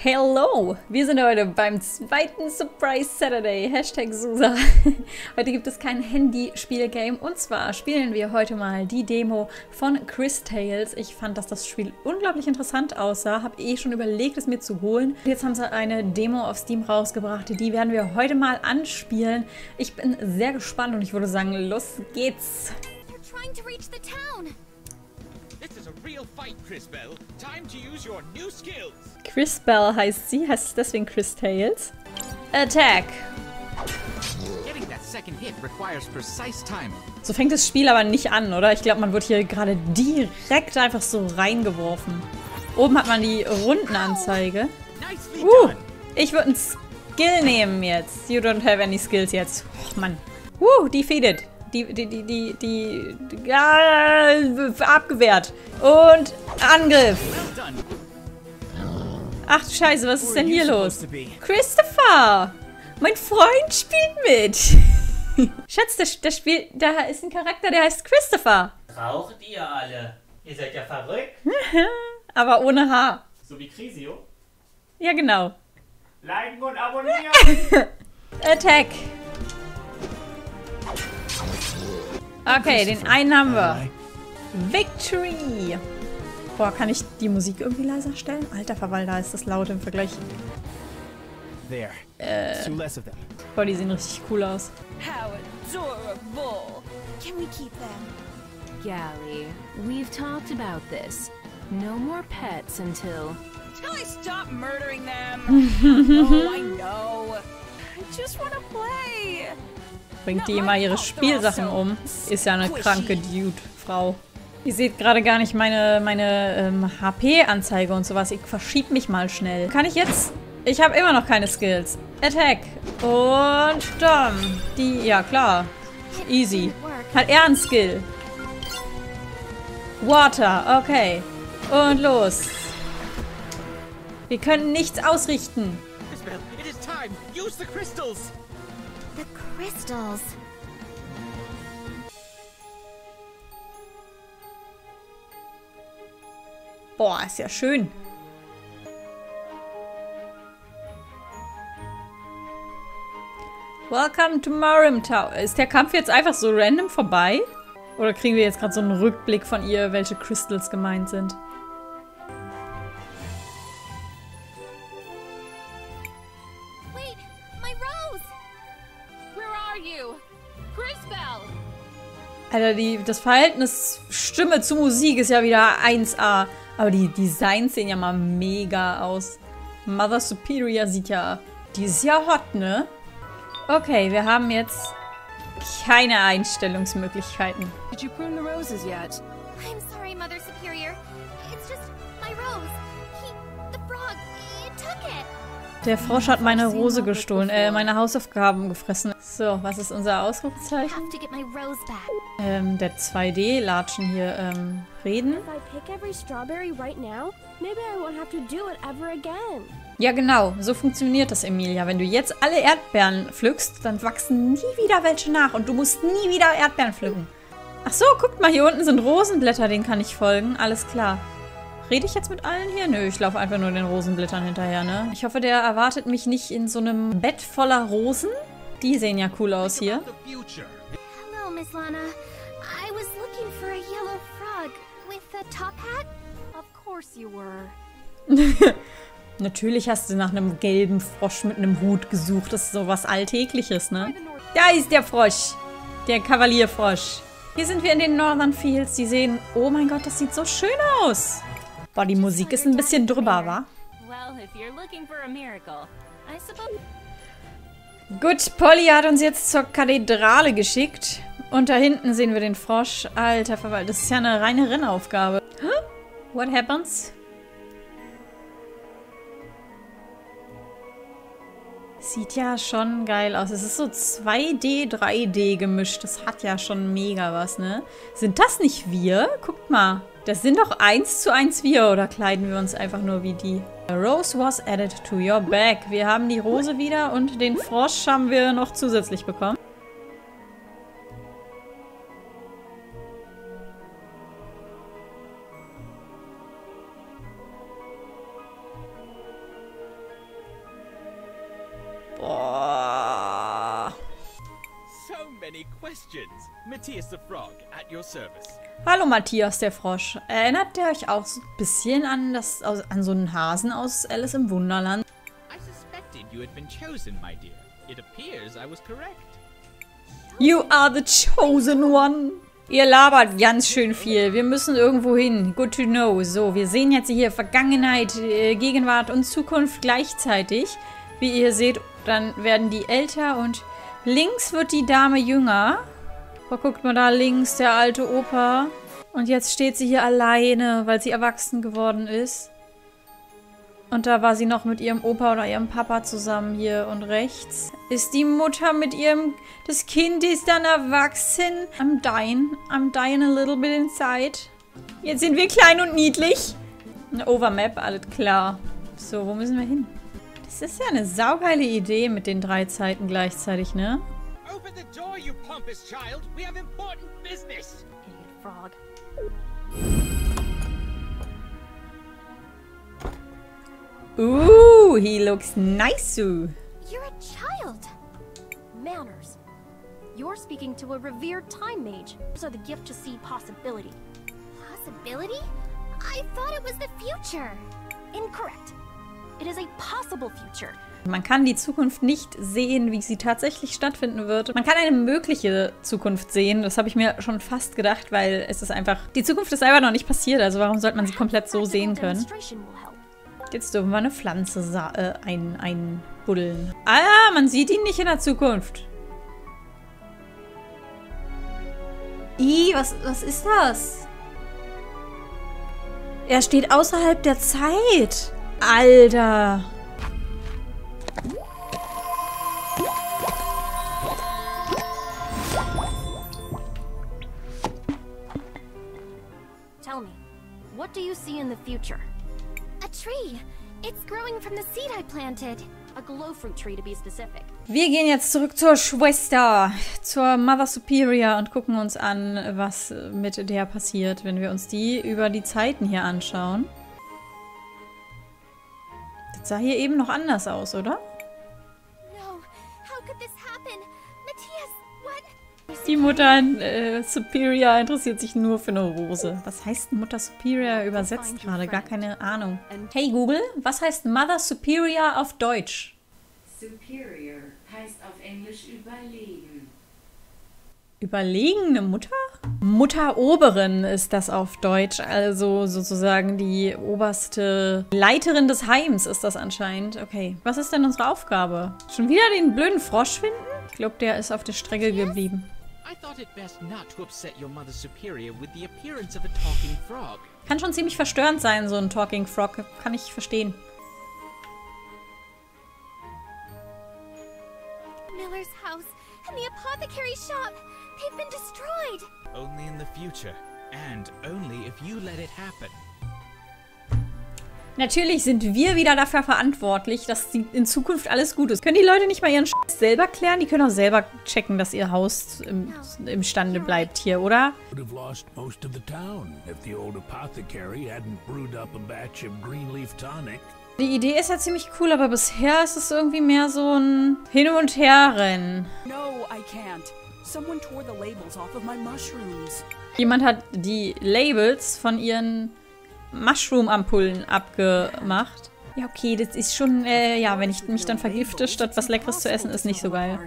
Hello! Wir sind heute beim zweiten Surprise Saturday. Hashtag Susa. Heute gibt es kein Handyspielgame. Und zwar spielen wir heute mal die Demo von Cris Tales. Ich fand, dass das Spiel unglaublich interessant aussah. Habe eh schon überlegt, es mir zu holen. Jetzt haben sie eine Demo auf Steam rausgebracht. Die werden wir heute mal anspielen. Ich bin sehr gespannt und ich würde sagen, los geht's! They're trying to reach the town. This is a real fight, Crisbell. Time to use your new skills. Crisbell heißt sie, heißt es deswegen Cris Tales. Attack! Getting that second hit requires precise timing. So fängt das Spiel aber nicht an, oder? Ich glaube, man wird hier gerade direkt einfach so reingeworfen. Oben hat man die Rundenanzeige. Nicely done. Ich würde einen Skill nehmen jetzt. You don't have any skills jetzt. Och, Mann. Defeated. Ja, abgewehrt. Und Angriff. Well done. Ach du Scheiße, was ist denn hier los? To be. Christopher! Mein Freund spielt mit. Schatz, da ist ein Charakter, der heißt Christopher. Raucht ihr alle? Ihr seid ja verrückt. Aber ohne Haar. So wie Crisio. Ja, genau. Liken und abonnieren. Attack. Okay, den einen haben wir. Victory. Boah, kann ich die Musik irgendwie leiser stellen? Alter Verwalter, ist das laut im Vergleich. There. Two less of them. Boah, die sehen richtig cool aus. How adorable! Can we keep them? Gally, we've talked about this. No more pets until I stop murdering them. Oh, I know. I just want to play. Bringt die immer ihre Spielsachen um. Ist ja eine kranke Dude-Frau. Ihr seht gerade gar nicht meine HP-Anzeige und sowas. Ich verschieb mich mal schnell. Kann ich jetzt? Ich habe immer noch keine Skills. Attack. Und dann. Ja klar. Easy. Hat er einen Skill. Water. Okay. Und los. Wir können nichts ausrichten. Crisbell, it is time. Use the crystals. The crystals. Boah, ist ja schön. Welcome to Marim Town. Ist der Kampf jetzt einfach so random vorbei? Oder kriegen wir jetzt gerade so einen Rückblick von ihr, welche Crystals gemeint sind? Wait, my rose. Where are you? Crisbell! Alter, das Verhältnis Stimme zu Musik ist ja wieder 1A. Aber die Designs sehen ja mal mega aus. Mother Superior sieht ja... Die ist ja hot, ne? Okay, wir haben jetzt keine Einstellungsmöglichkeiten. Did you prune the roses yet? I'm sorry, Mother Superior. It's just my rose. The frog, it took it. Der Frosch hat meine Rose gestohlen, meine Hausaufgaben gefressen. So, was ist unser Ausrufezeichen? Have to get my rose back. Der 2D-Latschen hier, reden. If I pick every strawberry right now, maybe I won't have to do it ever again. Ja, genau. So funktioniert das, Emilia. Wenn du jetzt alle Erdbeeren pflückst, dann wachsen nie wieder welche nach. Und du musst nie wieder Erdbeeren pflücken. Ach so, guckt mal, hier unten sind Rosenblätter, denen kann ich folgen. Alles klar. Rede ich jetzt mit allen hier? Nö, ich laufe einfach nur den Rosenblättern hinterher, ne? Ich hoffe, der erwartet mich nicht in so einem Bett voller Rosen. Die sehen ja cool aus hier. The future. Hello, Miss Lana. I was looking for a yellow frog with a top hat. Of course you were. Natürlich hast du nach einem gelben Frosch mit einem Hut gesucht. Das ist so was Alltägliches, ne? Da ist der Frosch. Der Kavalierfrosch. Hier sind wir in den Northern Fields. Die sehen... Oh mein Gott, das sieht so schön aus. Boah, die Musik ist ein bisschen drüber, wa? Well, if you're looking for a miracle, I suppose. Gut, Polly hat uns jetzt zur Kathedrale geschickt. Und da hinten sehen wir den Frosch. Alter Verwalter, das ist ja eine reine Rennaufgabe. What happens? Sieht ja schon geil aus. Es ist so 2D, 3D gemischt. Das hat ja schon mega was, ne? Sind das nicht wir? Guckt mal. Das sind doch 1:1 wir. Oder kleiden wir uns einfach nur wie die? A rose was added to your bag. Wir haben die Rose wieder und den Frosch haben wir noch zusätzlich bekommen. Boah. So many questions. Matthias the Frog, at your service. Hallo Matthias, der Frosch. Erinnert ihr euch auch so ein bisschen an so einen Hasen aus Alice im Wunderland? I suspected you had been chosen, my dear. It appears I was correct. You are the chosen one. Ihr labert ganz schön viel. Wir müssen irgendwo hin. Good to know. So, wir sehen jetzt hier Vergangenheit, Gegenwart und Zukunft gleichzeitig. Wie ihr seht, dann werden die älter und links wird die Dame jünger. Oh, guckt mal da links, der alte Opa. Und jetzt steht sie hier alleine, weil sie erwachsen geworden ist. Und da war sie noch mit ihrem Opa oder ihrem Papa zusammen hier. Und rechts ist die Mutter mit ihrem... Das Kind ist dann erwachsen. I'm dying a little bit inside. Jetzt sind wir klein und niedlich. Eine Overmap, alles klar. So, wo müssen wir hin? Das ist ja eine saugeile Idee mit den 3 Zeiten gleichzeitig, ne? Open the door, you pompous child. We have important business. Idiot frog. Ooh, he looks nice. You're a child. Manners. You're speaking to a revered time mage. Those are the gift to see possibility. Possibility? I thought it was the future. Incorrect. It is a possible future. Man kann die Zukunft nicht sehen, wie sie tatsächlich stattfinden wird. Man kann eine mögliche Zukunft sehen. Das habe ich mir schon fast gedacht, weil es ist einfach... Die Zukunft ist selber noch nicht passiert, also warum sollte man sie komplett so sehen können? Jetzt dürfen wir eine Pflanze einbuddeln. Ah ja, man sieht ihn nicht in der Zukunft. Was ist das? Er steht außerhalb der Zeit. Alter. Tell me, what do you see in the future? A tree. It's growing from the seed I planted. A glowfruit tree to be specific. Wir gehen jetzt zurück zur Schwester, zur Mother Superior und gucken uns an, was mit der passiert, wenn wir uns die über die Zeiten hier anschauen. Das sah hier eben noch anders aus, oder? No. How could this happen? Matthias, what? Die Mutter Superior interessiert sich nur für eine Rose. Was heißt Mutter Superior übersetzt gerade? Gar keine Ahnung. Hey Google, was heißt Mother Superior auf Deutsch? Superior heißt auf Englisch überlegen. Überlegene Mutter? Mutteroberin ist das auf Deutsch. Also sozusagen die oberste Leiterin des Heims ist das anscheinend. Okay, was ist denn unsere Aufgabe? Schon wieder den blöden Frosch finden? Ich glaube, der ist auf der Strecke geblieben. I thought it best not to upset your mother superior with the appearance of a talking frog. Kann schon ziemlich verstörend sein, so ein Talking Frog. Kann ich verstehen. Miller's house and the apothecary shop. They've been destroyed. Only in the future. And only if you let it happen. Natürlich sind wir wieder dafür verantwortlich, dass in Zukunft alles gut ist. Können die Leute nicht mal ihren Scheiß selber klären? Die können auch selber checken, dass ihr Haus im Stande bleibt hier, oder? Would have lost most of the town if the old apothecary hadn't brewed up a batch of green leaf tonic. Die Idee ist ja ziemlich cool, aber bisher ist es irgendwie mehr so ein Hin- und Herrennen. No, I can't. Someone tore the labels off of my mushrooms. Jemand hat die Labels von ihren Mushroom-Ampullen abgemacht. Ja, okay, das ist schon, ja, wenn ich mich dann vergifte, statt was Leckeres zu essen, ist nicht so geil.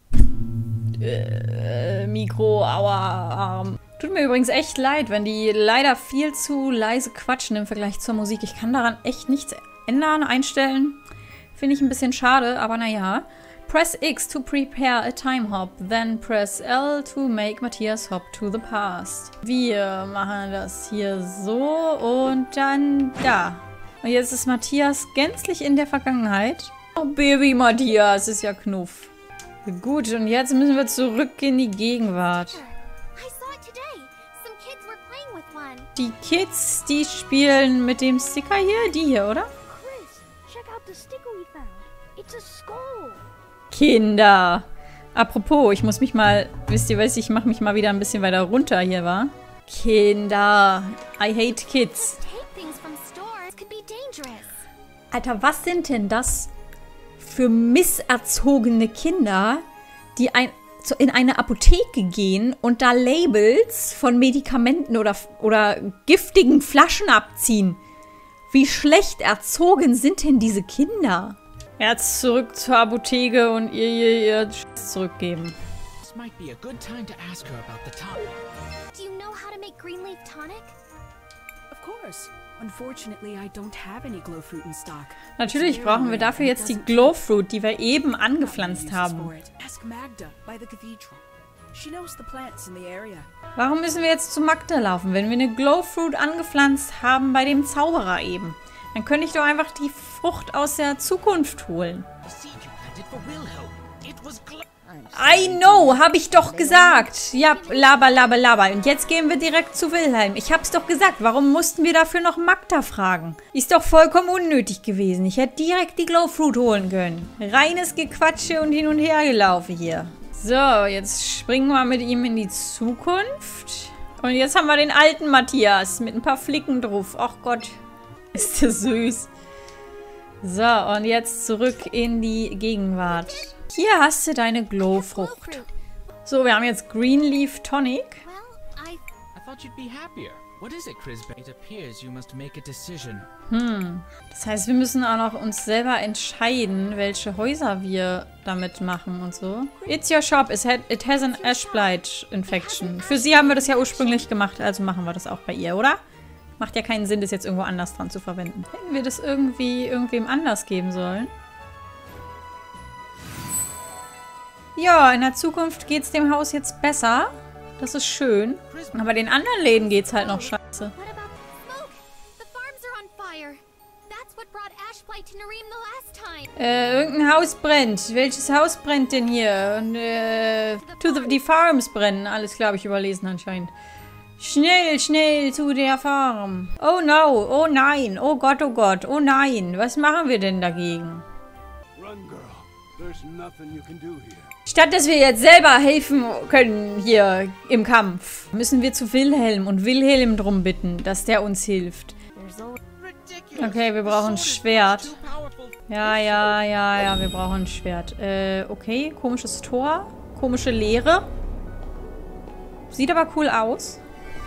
Mikro, aua, Arm. Tut mir übrigens echt leid, wenn die leider viel zu leise quatschen im Vergleich zur Musik. Ich kann daran echt nichts ändern, einstellen. Finde ich ein bisschen schade, aber naja. Press X to prepare a time hop, then press L to make Matthias hop to the past. Wir machen das hier so und dann da. Und jetzt ist Matthias gänzlich in der Vergangenheit. Oh, Baby Matthias, ist ja Knuff. Gut, und jetzt müssen wir zurück in die Gegenwart. I saw it today. Some kids were playing with one. Die Kids, die spielen mit dem Sticker hier, die hier, oder? Chris, check out the sticker we found. It's a skull. Kinder. Apropos, ich muss mich mal, wisst ihr was, ich mache mich mal wieder ein bisschen weiter runter hier, wa? Kinder. I hate kids. Take things from stores could be dangerous. Alter, was sind denn das für misserzogene Kinder, die in eine Apotheke gehen und da Labels von Medikamenten oder giftigen Flaschen abziehen. Wie schlecht erzogen sind denn diese Kinder? Jetzt zurück zur Apotheke und ihr Scheiß zurückgeben. This might be a good time to ask her about the tonic. Do you know how to make green leaf tonic? Of course. Unfortunately, I don't have any glow fruit in stock. Natürlich brauchen wir dafür jetzt die Glow Fruit, die wir eben angepflanzt haben. Ask Magda by the cathedral. She knows the plants in the area. Warum müssen wir jetzt zu Magda laufen, wenn wir eine Glow Fruit angepflanzt haben bei dem Zauberer eben? Dann könnte ich doch einfach die Frucht aus der Zukunft holen. The seed you planted for Wilhelm. It was I know, habe ich doch gesagt. Ja, laber, laber, laber. Und jetzt gehen wir direkt zu Wilhelm. Ich hab's doch gesagt. Warum mussten wir dafür noch Magda fragen? Ist doch vollkommen unnötig gewesen. Ich hätte direkt die Glow Fruit holen können. Reines Gequatsche und hin und her gelaufen hier. So, jetzt springen wir mit ihm in die Zukunft. Und jetzt haben wir den alten Matthias mit ein paar Flicken drauf. Ach Gott, ist der süß. So, und jetzt zurück in die Gegenwart. Hier hast du deine Glow-Frucht. So, wir haben jetzt Green Leaf Tonic. I thought you'd be happier. What is it, Crisbell? It appears you must make a decision. Das heißt, wir müssen auch noch uns selber entscheiden, welche Häuser wir damit machen und so. It's your shop. It has an ash blight infection. Für sie haben wir das ja ursprünglich gemacht, also machen wir das auch bei ihr, oder? Macht ja keinen Sinn, das jetzt irgendwo anders dran zu verwenden. Hätten wir das irgendwem anders geben sollen? Ja, in der Zukunft geht es dem Haus jetzt besser. Das ist schön. Aber den anderen Läden geht's halt noch scheiße. What about smoke? The farms are on fire. That's what brought ash blight to Nareem the last time. Irgendein Haus brennt. Welches Haus brennt denn hier? Und, die Farms brennen. Alles klar, habe ich überlesen anscheinend. Schnell, schnell zu der Farm. Oh no, oh nein, oh Gott, oh nein. Was machen wir denn dagegen? Run, girl. There's nothing you can do here. Statt dass wir jetzt selber helfen können hier im Kampf, müssen wir zu Wilhelm und Wilhelm drum bitten, dass der uns hilft. Okay, wir brauchen ein Schwert. Ja, wir brauchen ein Schwert. Okay, komisches Tor, komische Leere. Sieht aber cool aus.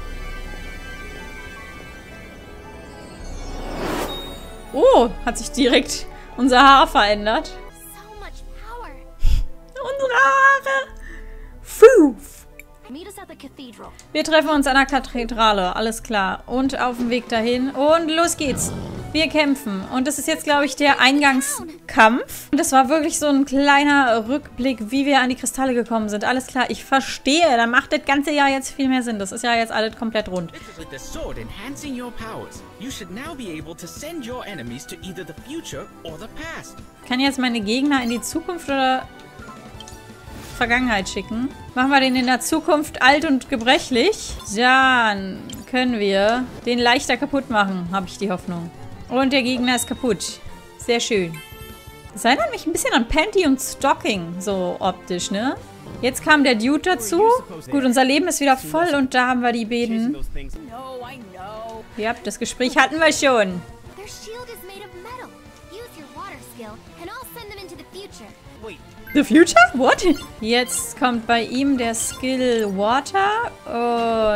Oh, hat sich direkt unser Haar verändert. So much power. Unsere Haare. Fuf. Meet us at the cathedral. Wir treffen uns an der Kathedrale, alles klar. Und auf dem Weg dahin. Und los geht's. Wir kämpfen. Und das ist jetzt, glaube ich, der Eingangskampf. Und das war wirklich so ein kleiner Rückblick, wie wir an die Kristalle gekommen sind. Alles klar, ich verstehe. Dann macht das ganze Jahr jetzt viel mehr Sinn. Das ist ja jetzt alles komplett rund. With the sword enhancing your powers, you should now be able to send your enemies to either the future or the past. Kann jetzt meine Gegner in die Zukunft oder Vergangenheit schicken? Machen wir den in der Zukunft alt und gebrechlich. Dann können wir den leichter kaputt machen, habe ich die Hoffnung. Und der Gegner ist kaputt. Sehr schön. Das erinnert mich ein bisschen an Panty und Stocking, so optisch, ne? Jetzt kam der Dude dazu. Gut, unser Leben ist wieder voll und da haben wir die beiden. Ja, das Gespräch hatten wir schon. Their shield is made of metal. Use your water skill and I'll send them into the future. The future? What? Jetzt kommt bei ihm der Skill Water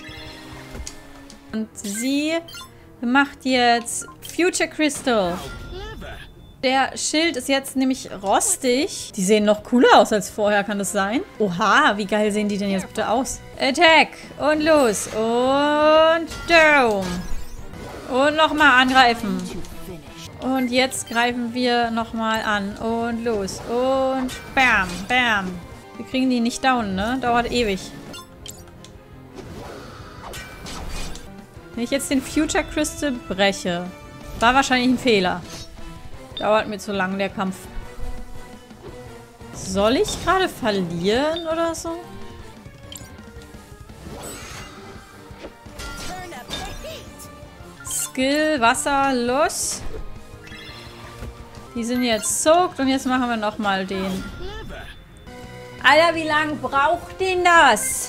und sie macht jetzt Future Crystal. Der Schild ist jetzt nämlich rostig. Die sehen noch cooler aus als vorher, kann das sein? Oha, wie geil sehen die denn jetzt bitte aus? Attack und los und down. Und nochmal angreifen. Und jetzt greifen wir nochmal an. Und los. Und bam, bam. Wir kriegen die nicht down, ne? Dauert ewig. Wenn ich jetzt den Future Crystal breche, war wahrscheinlich ein Fehler. Dauert mir zu lang, der Kampf. Soll ich gerade verlieren oder so? Skill, Wasser, los. Die sind jetzt soaked und jetzt machen wir nochmal den. Alter, wie lange braucht denn das?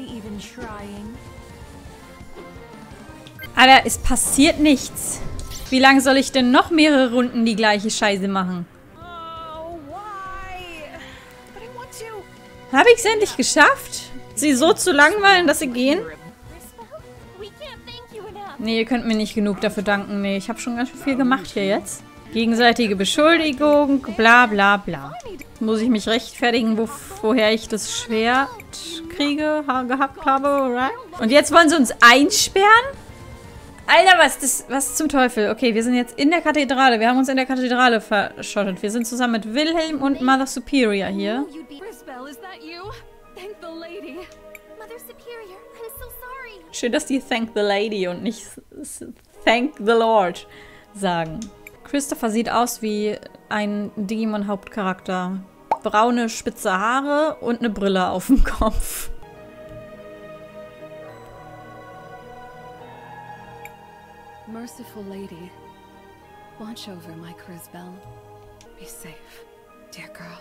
Alter, es passiert nichts. Wie lange soll ich denn noch mehrere Runden die gleiche Scheiße machen? Oh, why? But I want to. Habe ich es endlich geschafft? Sie so zu langweilen, dass sie gehen? We can't thank you enough. Nee, ihr könnt mir nicht genug dafür danken. Nee, ich habe schon ganz schön viel gemacht hier jetzt. Gegenseitige Beschuldigung, bla bla bla. Muss ich mich rechtfertigen, woher ich das Schwert gehabt habe, right? Und jetzt wollen sie uns einsperren? Alter, was zum Teufel? Okay, wir sind jetzt in der Kathedrale. Wir haben uns in der Kathedrale verschottet. Wir sind zusammen mit Wilhelm und Mother Superior hier. Chrisbel, is that you? Thank the lady. Mother Superior, I'm so sorry. Schön, dass die Thank the Lady und nicht Thank the Lord sagen. Christopher sieht aus wie ein Digimon-Hauptcharakter. Braune, spitze Haare und eine Brille auf dem Kopf. Merciful lady, watch over my Chrisbel. Be safe, dear girl.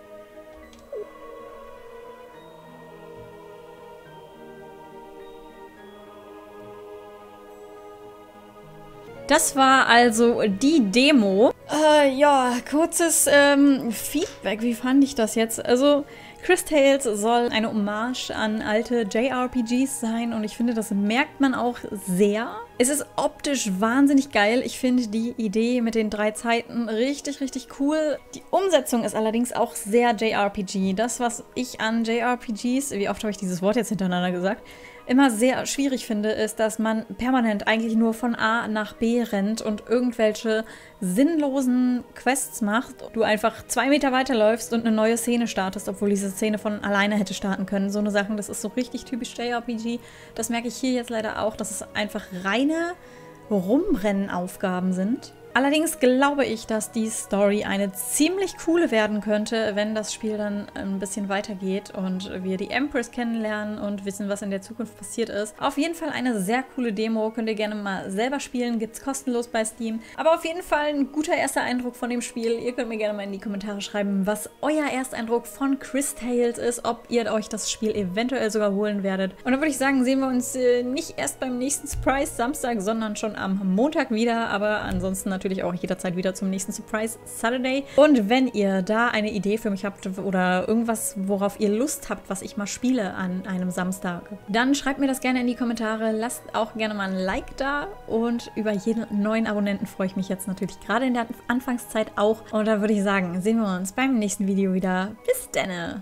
Das war also die Demo. Ja, kurzes Feedback. Wie fand ich das jetzt? Also, Cris Tales soll eine Hommage an alte JRPGs sein und ich finde, das merkt man auch sehr. Es ist optisch wahnsinnig geil. Ich finde die Idee mit den 3 Zeiten richtig, richtig cool. Die Umsetzung ist allerdings auch sehr JRPG. Das, was ich an JRPGs, wie oft habe ich dieses Wort jetzt hintereinander gesagt, immer sehr schwierig finde, ist, dass man permanent eigentlich nur von A nach B rennt und irgendwelche sinnlosen Quests macht. Du einfach 2 Meter weiterläufst und eine neue Szene startest, obwohl diese Szene von alleine hätte starten können. So eine Sache, das ist so richtig typisch JRPG. Das merke ich hier jetzt leider auch, dass es einfach reine Rumrennen-Aufgaben sind. Allerdings glaube ich, dass die Story eine ziemlich coole werden könnte, wenn das Spiel dann ein bisschen weitergeht und wir die Empress kennenlernen und wissen, was in der Zukunft passiert ist. Auf jeden Fall eine sehr coole Demo, könnt ihr gerne mal selber spielen, gibt es kostenlos bei Steam. Aber auf jeden Fall ein guter erster Eindruck von dem Spiel. Ihr könnt mir gerne mal in die Kommentare schreiben, was euer Ersteindruck von Cris Tales ist, ob ihr euch das Spiel eventuell sogar holen werdet. Und dann würde ich sagen, sehen wir uns nicht erst beim nächsten Surprise Samstag, sondern schon am Montag wieder, aber ansonsten natürlich auch jederzeit wieder zum nächsten Surprise Saturday. Und wenn ihr da eine Idee für mich habt oder irgendwas, worauf ihr Lust habt, was ich mal spiele an einem Samstag, dann schreibt mir das gerne in die Kommentare. Lasst auch gerne mal ein Like da und über jeden neuen Abonnenten freue ich mich jetzt natürlich gerade in der Anfangszeit auch. Und dann würde ich sagen, sehen wir uns beim nächsten Video wieder. Bis dann!